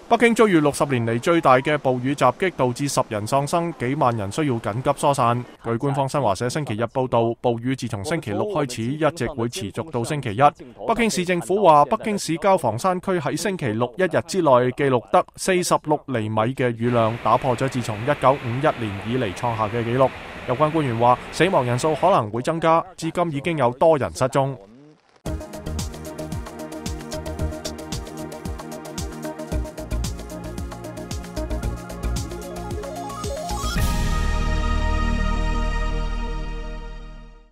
北京遭遇60年嚟最大嘅暴雨襲擊，導致10人喪生，幾萬人需要緊急疏散。據官方新華社星期日報道，暴雨自從星期六開始，一直會持續到星期一。北京市政府話，北京市郊房山區喺星期六一日之內記錄得46厘米嘅雨量，打破咗自從1951年以嚟創下嘅紀錄。有關官員話，死亡人數可能會增加，至今已經有多人失蹤。